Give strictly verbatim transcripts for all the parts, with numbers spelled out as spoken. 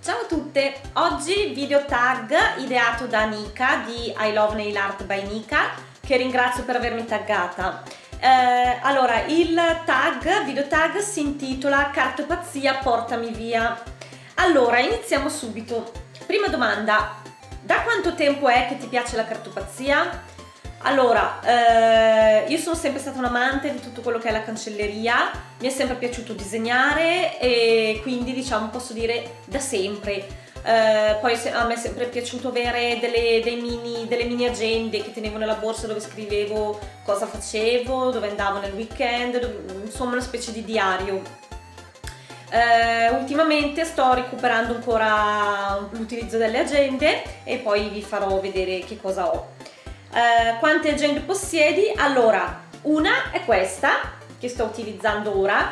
Ciao a tutte! Oggi video tag ideato da Nika di I Love Nail Art by Nika, che ringrazio per avermi taggata. Eh, allora, il tag, video tag si intitola Cartopazzia portami via. Allora, iniziamo subito. Prima domanda, da quanto tempo è che ti piace la cartopazzia? Allora, eh, io sono sempre stata un amante di tutto quello che è la cancelleria, mi è sempre piaciuto disegnare e quindi diciamo posso dire da sempre. Eh, poi a me è sempre piaciuto avere delle, dei mini, delle mini agende che tenevo nella borsa dove scrivevo cosa facevo, dove andavo nel weekend, dove, insomma una specie di diario. Eh, ultimamente sto recuperando ancora l'utilizzo delle agende e poi vi farò vedere che cosa ho. Uh, quante agende possiedi? Allora, una è questa che sto utilizzando ora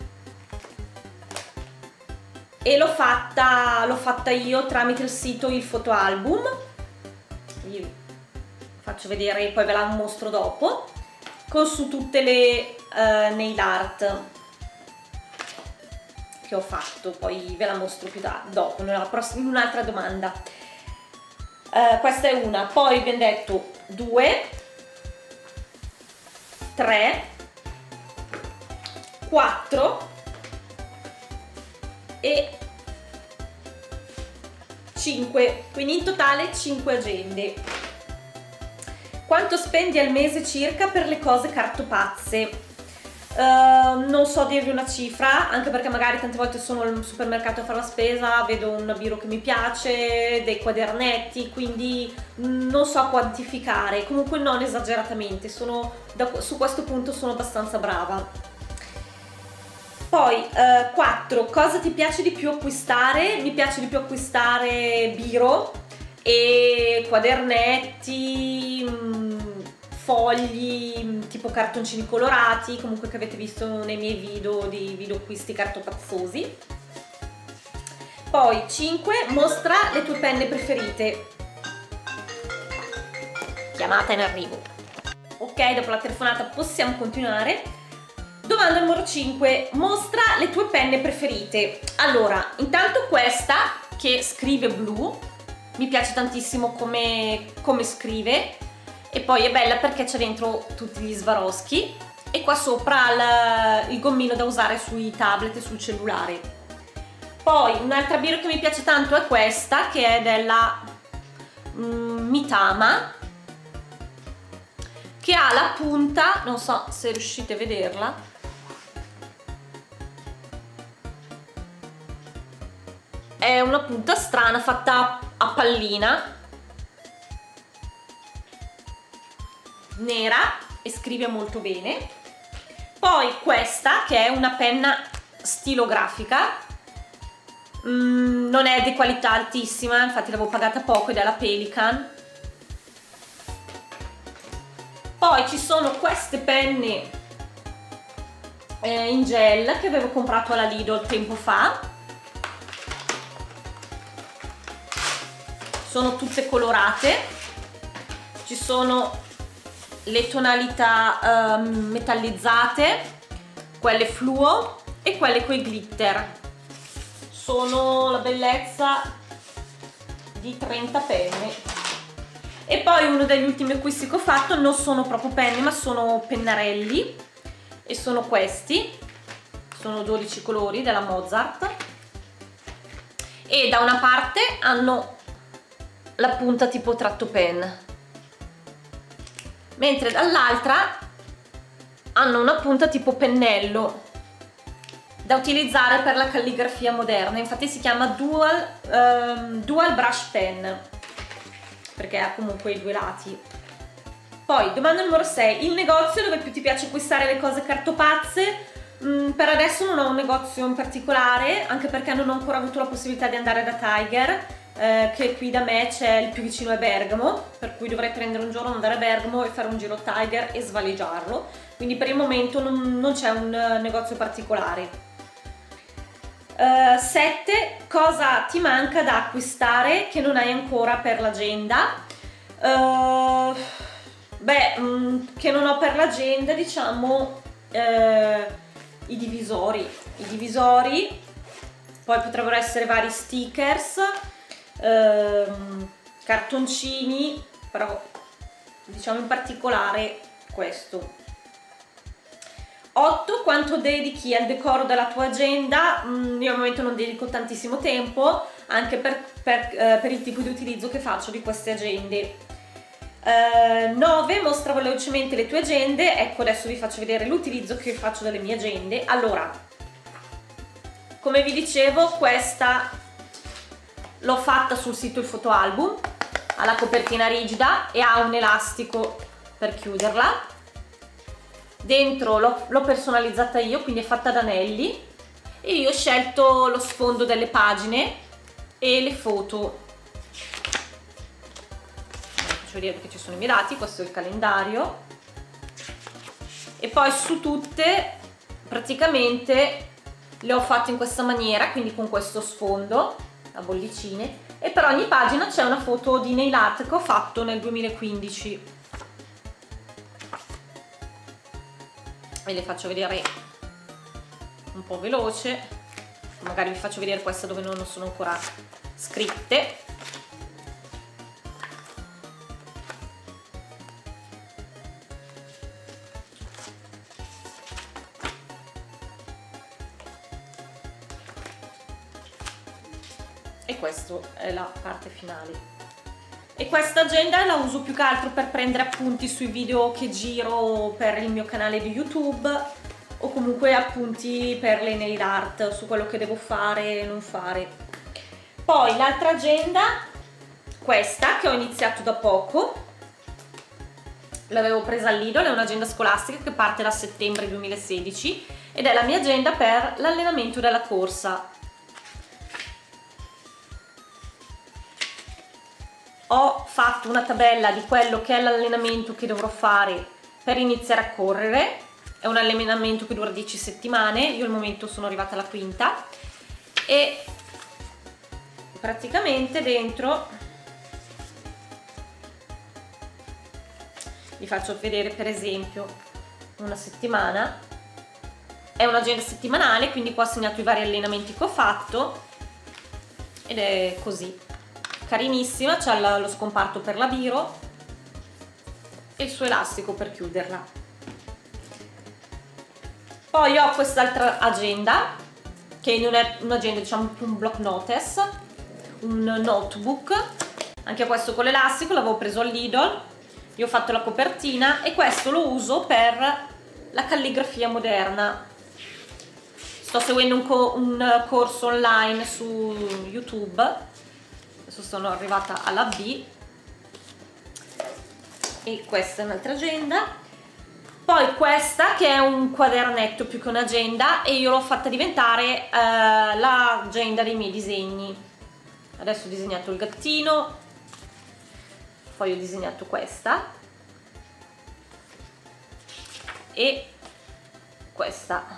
e l'ho fatta, l'ho fatta io tramite il sito Il Fotoalbum. Vi faccio vedere, poi ve la mostro dopo, con su tutte le uh, nail art che ho fatto, poi ve la mostro più da, dopo, in un'altra domanda. Uh, questa è una, poi abbiamo detto due, tre, quattro e cinque, quindi in totale cinque agende. Quanto spendi al mese circa per le cose cartopazze? Uh, non so dirvi una cifra, anche perché magari tante volte sono al supermercato a fare la spesa, vedo un biro che mi piace, dei quadernetti, quindi non so quantificare, comunque non esageratamente, sono, da, su questo punto sono abbastanza brava. Poi uh, quattro, cosa ti piace di più acquistare? Mi piace di più acquistare biro e quadernetti, mh, fogli tipo cartoncini colorati, comunque che avete visto nei miei video di video acquisti cartopazzosi. Poi cinque, mostra le tue penne preferite. Chiamata in arrivo. Ok, dopo la telefonata possiamo continuare. Domanda numero cinque, mostra le tue penne preferite. Allora, intanto questa che scrive blu, mi piace tantissimo come, come scrive. E poi è bella perché c'è dentro tutti gli Swarovski e qua sopra il, il gommino da usare sui tablet e sul cellulare. Poi un'altra biro che mi piace tanto è questa, che è della mm, Mitama, che ha la punta, non so se riuscite a vederla, è una punta strana fatta a pallina, nera, e scrive molto bene. Poi questa che è una penna stilografica, mm, non è di qualità altissima, infatti l'avevo pagata poco ed è la Pelikan. Poi ci sono queste penne eh, in gel che avevo comprato alla Lidl tempo fa, sono tutte colorate, ci sono le tonalità um, metallizzate, quelle fluo e quelle coi glitter. Sono la bellezza di trenta penne. E poi uno degli ultimi acquisti che ho fatto non sono proprio penne ma sono pennarelli, e sono questi, sono dodici colori della Mozart e da una parte hanno la punta tipo tratto pen, mentre dall'altra hanno una punta tipo pennello da utilizzare per la calligrafia moderna, infatti si chiama Dual, um, Dual Brush Pen perché ha comunque i due lati. Poi domanda numero sei, il negozio dove più ti piace acquistare le cose cartopazze? Mm, per adesso non ho un negozio in particolare, anche perché non ho ancora avuto la possibilità di andare da Tiger, Eh, che qui da me c'è, il più vicino è Bergamo, per cui dovrei prendere un giorno, andare a Bergamo e fare un giro Tiger e svaligiarlo, quindi per il momento non, non c'è un uh, negozio particolare. Uh, sette, cosa ti manca da acquistare che non hai ancora per l'agenda? Uh, beh, mh, che non ho per l'agenda, diciamo uh, i divisori, i divisori poi potrebbero essere vari stickers, ehm, cartoncini, però diciamo in particolare questo. otto. Quanto dedichi al decoro della tua agenda? Mm, io al momento non dedico tantissimo tempo, anche per, per, eh, per il tipo di utilizzo che faccio di queste agende. Uh, nove. Mostra velocemente le tue agende. Ecco, adesso vi faccio vedere l'utilizzo che faccio delle mie agende. Allora, come vi dicevo, questa l'ho fatta sul sito Il Fotoalbum, ha la copertina rigida e ha un elastico per chiuderla. Dentro l'ho personalizzata io, quindi è fatta ad anelli, e io ho scelto lo sfondo delle pagine e le foto. Faccio vedere che ci sono i miei dati, questo è il calendario, e poi su tutte praticamente le ho fatte in questa maniera, quindi con questo sfondo a bollicine, e per ogni pagina c'è una foto di nail art che ho fatto nel duemilaquindici. E le faccio vedere un po' veloce, magari vi faccio vedere questa dove non sono ancora scritte. E questa è la parte finale. E questa agenda la uso più che altro per prendere appunti sui video che giro per il mio canale di YouTube, o comunque appunti per le nail art, su quello che devo fare e non fare. Poi l'altra agenda, questa che ho iniziato da poco, l'avevo presa al Lidl, è un'agenda scolastica che parte da settembre duemilasedici ed è la mia agenda per l'allenamento della corsa. Ho fatto una tabella di quello che è l'allenamento che dovrò fare per iniziare a correre. È un allenamento che dura dieci settimane, io al momento sono arrivata alla quinta, e praticamente dentro vi faccio vedere per esempio una settimana. È un'agenda settimanale, quindi qua ho segnato i vari allenamenti che ho fatto ed è così. Carinissima, c'ha lo scomparto per la biro e il suo elastico per chiuderla. Poi ho quest'altra agenda che non è un'agenda, diciamo più un block notice, un notebook, anche questo con l'elastico, l'avevo preso al Lidl, io ho fatto la copertina e questo lo uso per la calligrafia moderna. Sto seguendo un, co un corso online su YouTube. Adesso sono arrivata alla B e questa è un'altra agenda. Poi questa che è un quadernetto più che un'agenda, e io l'ho fatta diventare eh, l'agenda dei miei disegni. Adesso ho disegnato il gattino, poi ho disegnato questa e questa.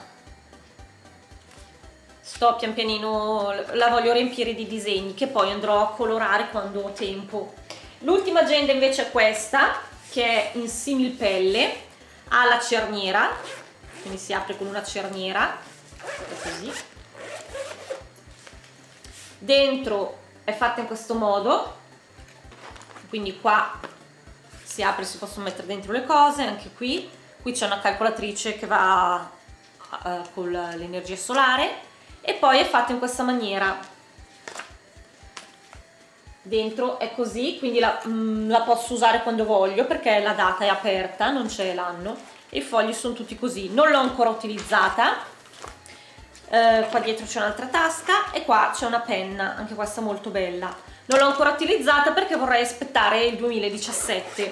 Sto pian pianino, la voglio riempire di disegni che poi andrò a colorare quando ho tempo. L'ultima agenda invece è questa, che è in similpelle, ha la cerniera, quindi si apre con una cerniera, così. Dentro è fatta in questo modo, quindi qua si apre, si possono mettere dentro le cose, anche qui. Qui c'è una calcolatrice che va uh, con l'energia solare. E poi è fatta in questa maniera, dentro è così, quindi la, mm, la posso usare quando voglio perché la data è aperta, non c'è l'anno, e i fogli sono tutti così. Non l'ho ancora utilizzata. Eh, qua dietro c'è un'altra tasca e qua c'è una penna, anche questa molto bella. Non l'ho ancora utilizzata perché vorrei aspettare il duemiladiciassette.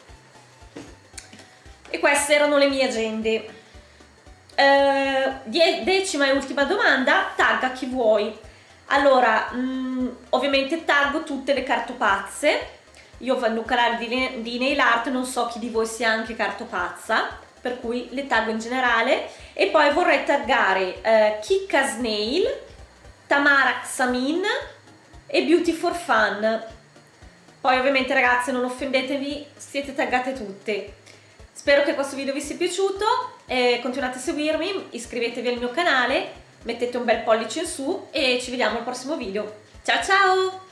E queste erano le mie agende. Uh, decima e ultima domanda: tagga chi vuoi. Allora, mh, ovviamente taggo tutte le cartopazze. Io vado un canale di, di nail art, non so chi di voi sia anche cartopazza, per cui le taggo in generale. E poi vorrei taggare uh, Kikka's Nail, Tamara Xamin e Beauty for Fun. Poi ovviamente ragazze non offendetevi, siete taggate tutte. Spero che questo video vi sia piaciuto, e continuate a seguirmi, iscrivetevi al mio canale, mettete un bel pollice in su e ci vediamo al prossimo video. Ciao ciao!